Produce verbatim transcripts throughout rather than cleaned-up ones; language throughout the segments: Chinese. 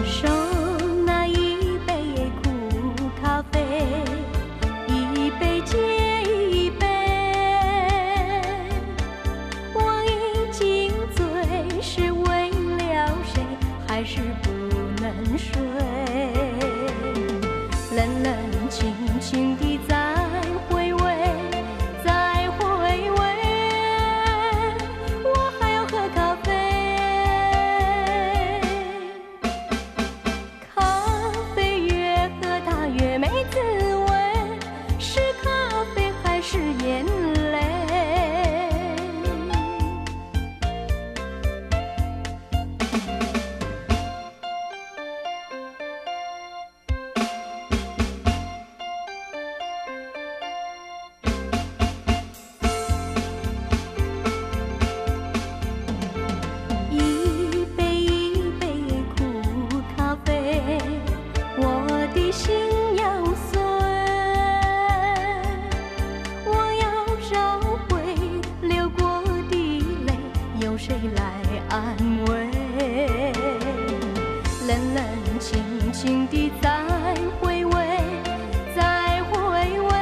手拿一杯苦咖啡，一杯接一杯，我已经醉，是为了谁，还是不能睡？冷冷清清地在回味，在回味，我还要喝咖啡。咖啡越喝它越没滋味，是咖啡还是眼泪？一杯一杯苦咖啡，我的心要碎，我要找回流过的泪，有谁来安慰？冷冷清清地在回味，在回味，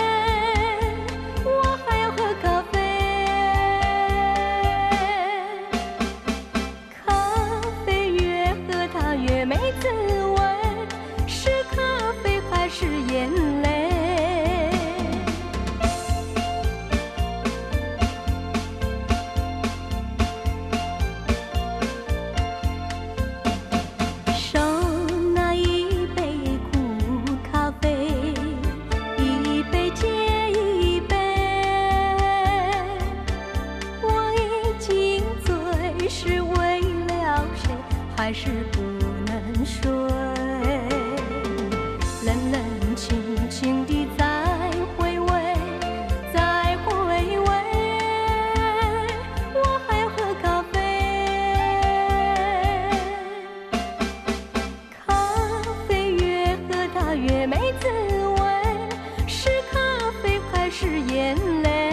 我还要喝咖啡。咖啡越喝它越没滋味，是咖啡还是眼泪？手拿一杯苦咖啡，一杯接一杯，我已经醉，是为了谁，还是不能睡？冷冷清清地在回味，在回味，我还要喝咖啡。咖啡越喝它越没滋味，是咖啡还是眼泪？